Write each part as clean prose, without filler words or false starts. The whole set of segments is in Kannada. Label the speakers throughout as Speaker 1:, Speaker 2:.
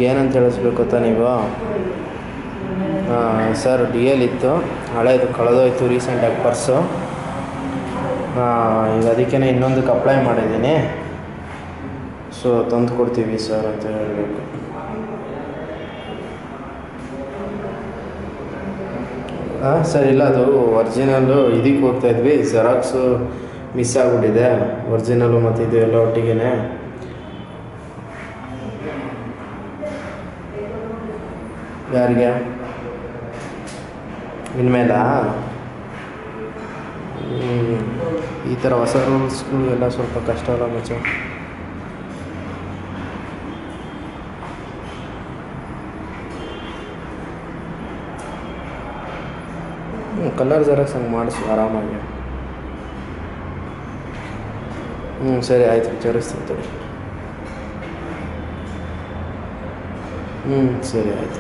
Speaker 1: ಏನಂತ ಹೇಳಿಸ್ಬೇಕು ಗೊತ್ತಾ ನೀವು? ಸರ್ ಡಿ ಎಲ್ ಇತ್ತು, ಹಳೇದು ಕಳೆದೋಯ್ತು ರೀಸೆಂಟಾಗಿ ಪರ್ಸು. ಈಗ ಅದಕ್ಕೇ ಇನ್ನೊಂದಕ್ಕೆ ಅಪ್ಲೈ ಮಾಡಿದ್ದೀನಿ. ಸೊ ತಂದು ಕೊಡ್ತೀವಿ ಸರ್ ಅಂತ ಹೇಳಬೇಕು. ಸರ್ ಇಲ್ಲ, ಅದು ಒರಿಜಿನಲ್ಲು ಇದಕ್ಕೆ ಹೋಗ್ತಾಯಿದ್ವಿ, ಜೆರಾಕ್ಸು ಮಿಸ್ ಆಗಿಬಿಟ್ಟಿದೆ, ಒರಿಜಿನಲ್ಲು ಮತ್ತು ಇದು ಎಲ್ಲ ಒಟ್ಟಿಗೆ. ಯಾರಿಗೆ? ಇನ್ಮೇಲ ಈ ಥರ ಹೊಸ ರೂಲ್ಸ್ಗಳು ಎಲ್ಲ ಸ್ವಲ್ಪ ಕಷ್ಟ ಅಲ್ಲ ಮಚ್ಚ. ಕಲರ್ ಜೆರಾಕ್ಸ್ ಹಂಗೆ ಮಾಡಿಸು ಆರಾಮಾಗಿ. ಸರಿ ಆಯಿತು, ವಿಚಾರಿಸ್ತೀನಿ. ಸರಿ ಆಯಿತು.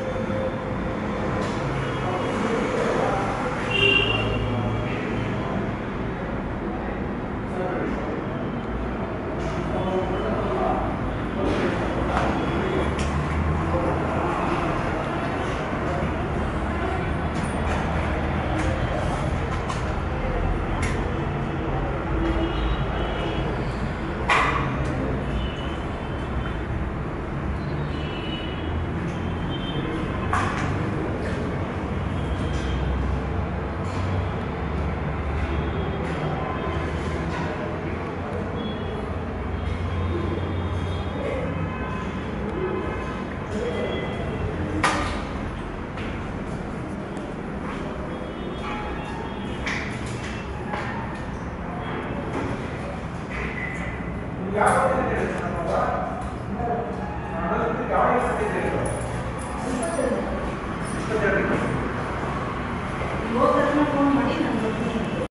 Speaker 2: वो करना कौन